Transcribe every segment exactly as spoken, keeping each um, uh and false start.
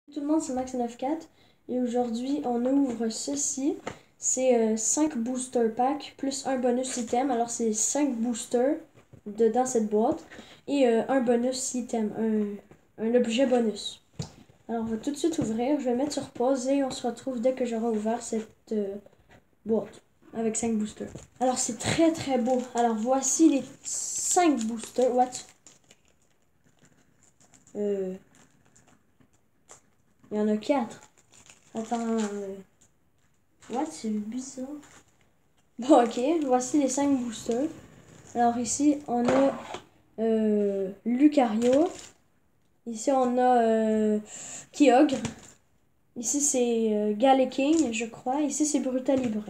Tout le monde, c'est Max neuf quatre et aujourd'hui on ouvre ceci. C'est euh, cinq booster packs plus un bonus item. Alors c'est cinq boosters dedans cette boîte et euh, un bonus item, un, un objet bonus. Alors on va tout de suite ouvrir. Je vais mettre sur pause et on se retrouve dès que j'aurai ouvert cette euh, boîte avec cinq boosters. Alors c'est très très beau. Alors voici les cinq boosters. What? Euh... Il y en a quatre. Attends. Euh... What? C'est bizarre. Bon, ok. Voici les cinq boosters. Alors ici, on a euh, Lucario. Ici, on a euh, Kyogre. Ici, c'est euh, Galaking, je crois. Ici, c'est Brutalibré.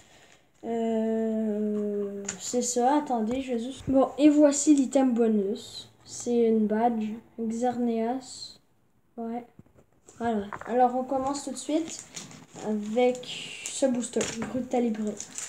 Euh, c'est ça. Attendez, je vais juste... Bon, et voici l'item bonus. C'est une badge. Xerneas. Ouais. Voilà. Alors, on commence tout de suite avec ce booster, Brutalibré.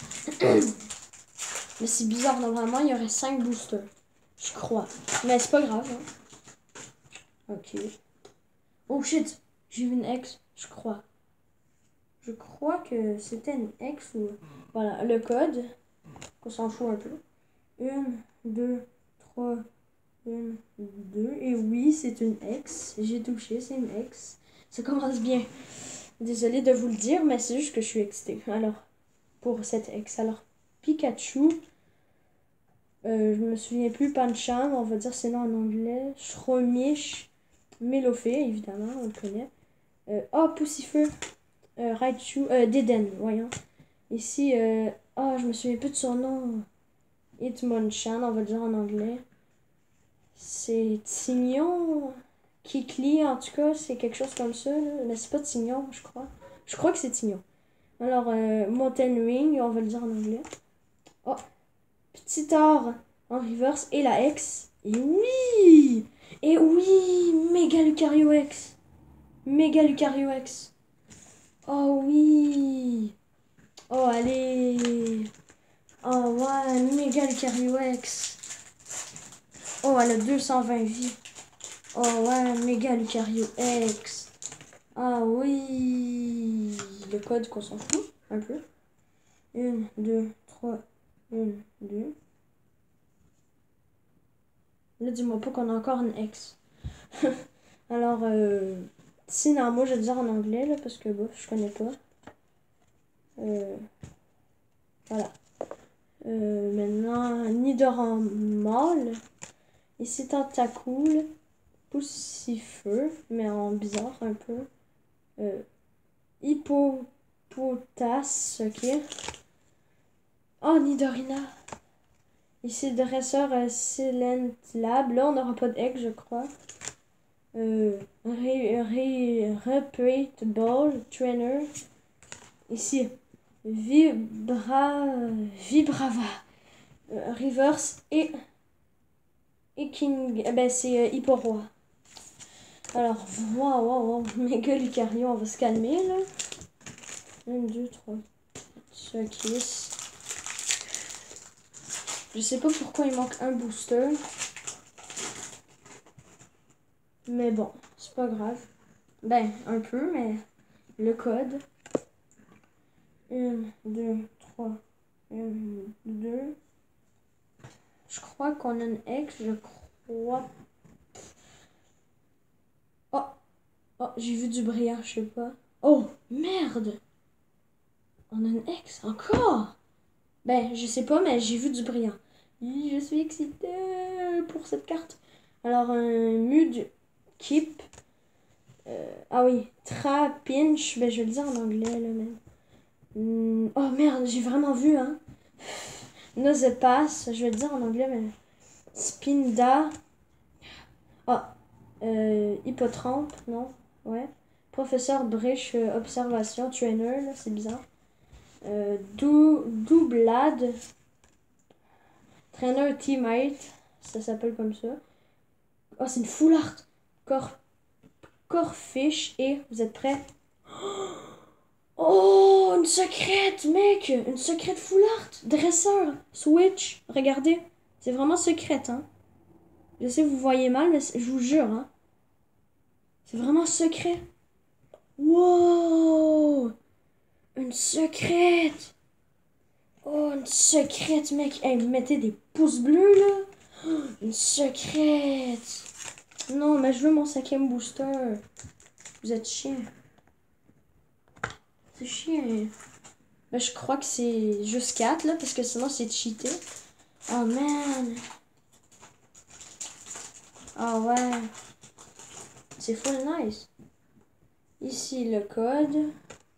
Mais c'est bizarre, normalement, il y aurait cinq boosters. Je crois. Mais c'est pas grave. Hein. Ok. Oh shit, j'ai vu une X, je crois. Je crois que c'était une X ou... Voilà, le code. Qu'on s'en fout un peu. Une, deux, trois, une, deux. Et oui, c'est une X. J'ai touché, c'est une X. Ça commence bien. Désolée de vous le dire, mais c'est juste que je suis excitée. Alors, pour cette X. Alors, Pikachu. Euh, je me souviens plus, Pancham, on va dire c'est nom en anglais. Shromish, Melofé, évidemment, on le connaît. Euh, oh, Poussifeu, euh, Raichu, euh, Deden, voyons. Ici, euh, oh, je me souviens plus de son nom. Hitmonchan, on va le dire en anglais. C'est Tignon, Kikli, en tout cas, c'est quelque chose comme ça, là. Mais c'est pas Tignon, je crois. Je crois que c'est Tignon. Alors, euh, Mountain Ring, on va le dire en anglais. Oh, Petit or en reverse et la X. Et oui! Et oui! Méga Lucario X! Méga Lucario X! Oh oui! Oh allez! Oh ouais! Méga Lucario X! Oh, elle a deux cent vingt vies! Oh ouais! Méga Lucario X! Ah oui! Le code qu'on s'en fout un peu. Une, deux, trois, une, deux. Là, dis-moi pas qu'on a encore une X. Alors, euh, Synamo, je vais le dire en anglais, là, parce que, bof, je connais pas. Euh, voilà. Euh, maintenant, Nidoran Ici, Tentacool. Poussifeu, mais en bizarre un peu. Euh, Hippopotas, ok. Oh, Nidorina. Ici, dresseur euh, Silent Lab. Là, on n'aura pas d'egg, je crois. Euh, Repeat Ball Trainer. Ici, Vibra, Vibrava. Euh, Reverse et, et King. Eh ben, c'est euh, Hipporoi. Alors, waouh, waouh, waouh. Méga Lucario, on va se calmer là. un, deux, trois. Ok. Je sais pas pourquoi il manque un booster. Mais bon, c'est pas grave. Ben, un peu, mais le code. un, deux, trois, un, deux. Je crois qu'on a une X, je crois. Oh, oh, j'ai vu du brillant, je sais pas. Oh, merde! On a une X, encore? Ben, je sais pas, mais j'ai vu du brillant. Je suis excitée pour cette carte. Alors, un Mud Keep. Euh, ah oui, Trapinch. Ben, je vais le dire en anglais, là, même. Mm, oh merde, j'ai vraiment vu, hein. Nosepass. Je vais le dire en anglais, mais. Spinda. Oh, euh, Hippotrampe, non? Ouais. Professeur Brich, euh, observation, trainer, là, c'est bizarre. Euh, dou doublade. Trainer teammate, ça s'appelle comme ça. Oh, c'est une full art. Cor Corfish et vous êtes prêts? Oh, une secrète, mec! Une secrète full art. Dresseur, switch. Regardez, c'est vraiment secrète, hein. Je sais, vous voyez mal, mais je vous jure, hein. C'est vraiment secret. Wow! Une secrète! Oh, une secrète, mec! Hey, mettez des pouces bleus, là! Oh, une secrète! Non, mais je veux mon cinquième booster. Vous êtes chiant. C'est chiant. Ben, je crois que c'est juste quatre, là, parce que sinon, c'est cheaté. Oh, man! Ah, oh, ouais. C'est full nice. Ici, le code.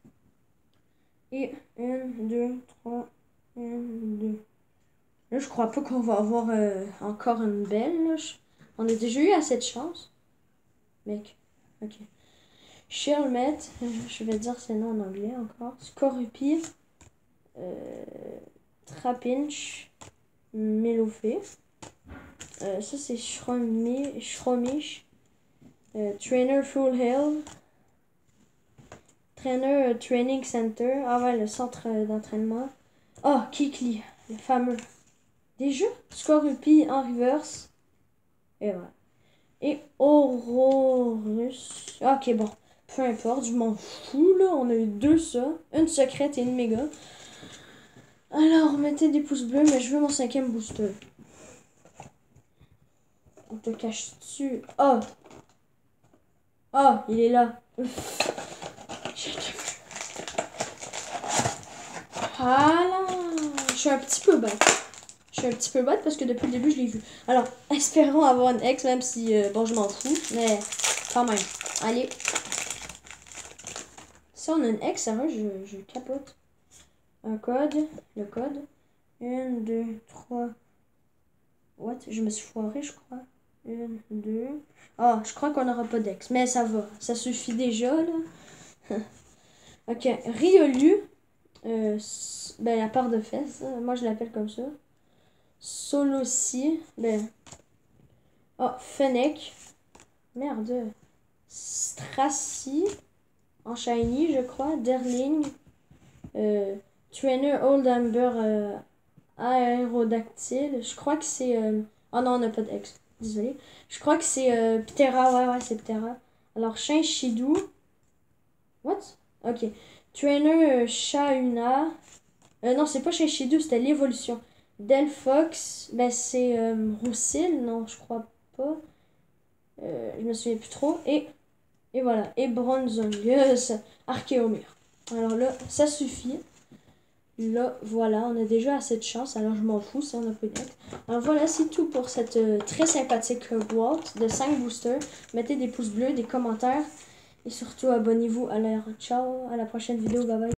Et une, deux, trois, une, deux. Là, je crois pas qu'on va avoir euh, encore une belle. Là. On a déjà eu assez de chance. Mec, ok. Shelmet, je vais dire ses noms en anglais encore. Scorupir, euh, Trapinch, Melofé. Euh, ça, c'est Shromish. Euh, Trainer Full Hill. Trainer uh, Training Center. Ah ouais, le centre euh, d'entraînement. Oh, Kikli, le fameux. Déjà, Scorupie en reverse. Et voilà. Et Aurorus. Ok, bon. Peu importe, je m'en fous, là. On a eu deux ça. Une secrète et une méga. Alors, mettez des pouces bleus, mais je veux mon cinquième booster. On te cache dessus. Oh! Oh, il est là. Voilà. Je suis un petit peu bête. Je suis un petit peu bête parce que depuis le début, je l'ai vu. Alors, espérons avoir une ex, même si, euh, bon, je m'en fous. Mais, quand même. Allez. Si on a une ex, ça va, je, je capote. Un code. Le code. Une, deux, trois. What? Je me suis foirée, je crois. Une, deux. Ah, je crois qu'on n'aura pas d'ex. Mais ça va. Ça suffit déjà, là. Ok. Riolu. Euh, ben, la part de fesses. Moi, je l'appelle comme ça. Solosi. Ben. Oh, Fennec. Merde. Strassi. En shiny, je crois. Derling. Euh, Trainer Old Amber. Euh, Aérodactyle. Je crois que c'est. Euh... Oh non, on n'a pas d'ex. Désolé. Je crois que c'est euh, Ptera. Ouais, ouais, c'est Ptera. Alors, chien Shidou. What? Ok. Trainer euh, Shauna. Euh, non, c'est pas chien Shidou, c'était l'évolution. Delphox. Ben, c'est euh, Roussil. Non, je crois pas. Euh, je me souviens plus trop. Et, et voilà. Et Bronzongus. Archéomir. Alors là, ça suffit. Là, voilà, on a déjà assez de chance, alors je m'en fous si on a pas d'ex. Alors voilà, c'est tout pour cette euh, très sympathique boîte de cinq boosters. Mettez des pouces bleus, des commentaires et surtout abonnez-vous. Alors, ciao, à la prochaine vidéo, bye bye.